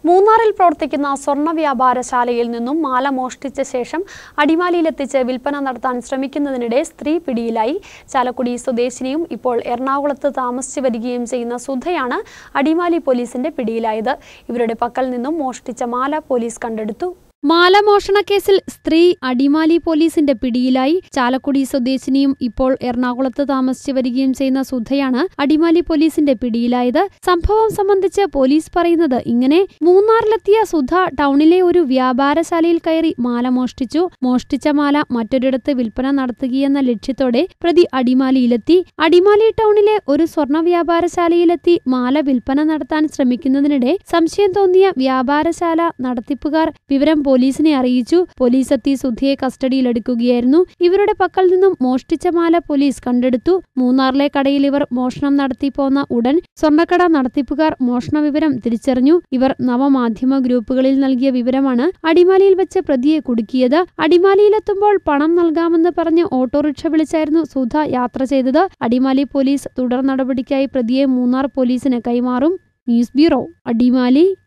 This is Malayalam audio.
മൂന്നാറിൽ പ്രവർത്തിക്കുന്ന സ്വർണ്ണ വ്യാപാരശാലയിൽ നിന്നും മാല മോഷ്ടിച്ച ശേഷം അടിമാലിയിലെത്തിച്ച് വിൽപ്പന നടത്താൻ ശ്രമിക്കുന്നതിനിടെ സ്ത്രീ പിടിയിലായി. ചാലക്കുടി സ്വദേശിനിയും ഇപ്പോൾ എറണാകുളത്ത് താമസിച്ചു വരികയും ചെയ്യുന്ന സുധയാണ് അടിമാലി പോലീസിന്റെ പിടിയിലായത്. ഇവരുടെ പക്കൽ നിന്നും മോഷ്ടിച്ച മാല പോലീസ് കണ്ടെടുത്തു. മാല മോഷണ കേസിൽ സ്ത്രീ അടിമാലി പോലീസിന്റെ പിടിയിലായി. ചാലക്കുടി സ്വദേശിനിയും ഇപ്പോൾ എറണാകുളത്ത് താമസിച്ചു വരികയും ചെയ്യുന്ന സുധയാണ് അടിമാലി പോലീസിന്റെ പിടിയിലായത്. സംഭവം സംബന്ധിച്ച് പോലീസ് പറയുന്നത് ഇങ്ങനെ: മൂന്നാറിലെത്തിയ സുധ ടൗണിലെ ഒരു വ്യാപാരശാലയിൽ കയറി മാല മോഷ്ടിച്ചു. മോഷ്ടിച്ച മാല മറ്റൊരിടത്ത് വിൽപ്പന നടത്തുകയെന്ന ലക്ഷ്യത്തോടെ പ്രതി അടിമാലിയിലെത്തി. അടിമാലി ടൗണിലെ ഒരു സ്വർണ്ണ വ്യാപാരശാലയിലെത്തി മാല വിൽപ്പന നടത്താൻ ശ്രമിക്കുന്നതിനിടെ സംശയം തോന്നിയ വ്യാപാരശാല നടത്തിപ്പുകാർ വിവരം പോലീസിനെ അറിയിച്ചു. പോലീസ് എത്തി സുധയെ കസ്റ്റഡിയിലെടുക്കുകയായിരുന്നു. ഇവരുടെ പക്കൽ നിന്നും മോഷ്ടിച്ച മാല പോലീസ് കണ്ടെടുത്തു. മൂന്നാറിലെ കടയിൽ ഇവർ മോഷണം നടത്തി പോന്ന ഉടൻ സ്വർണ്ണക്കട നടത്തിപ്പുകാർ മോഷണ വിവരം തിരിച്ചറിഞ്ഞു. ഇവർ നവമാധ്യമ ഗ്രൂപ്പുകളിൽ നൽകിയ വിവരമാണ് അടിമാലിയിൽ വെച്ച് പ്രതിയെ കുടുക്കിയത്. അടിമാലിയിലെത്തുമ്പോൾ പണം നൽകാമെന്ന് പറഞ്ഞ് ഓട്ടോറിക്ഷ വിളിച്ചായിരുന്നു സുധ യാത്ര ചെയ്തത്. അടിമാലി പോലീസ് തുടർ നടപടിക്കായി പ്രതിയെ മൂന്നാർ പോലീസിന് കൈമാറും. News bureau, Adimali.